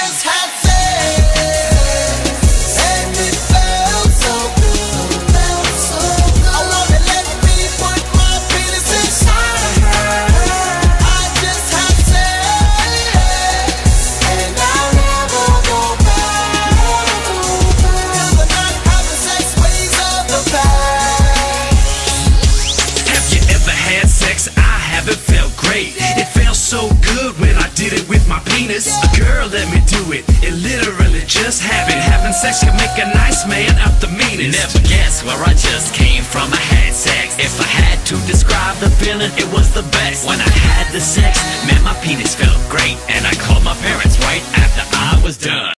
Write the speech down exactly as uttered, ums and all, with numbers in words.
just had sex, and it felt so good. Felt so good. I wanna let me put my penis inside her. I just had sex, and I'll never go back. Cause the not having sex ways of the past. Have you ever had sex? I haven't felt great. It felt so good when I did it with my penis. A girl let me do it. It literally just happened. Having sex can make a nice man out the meanest. Never guess where I just came from. I had sex. If I had to describe the feeling, it was the best. When I had the sex, man, my penis felt great, and I called my parents right after I was done.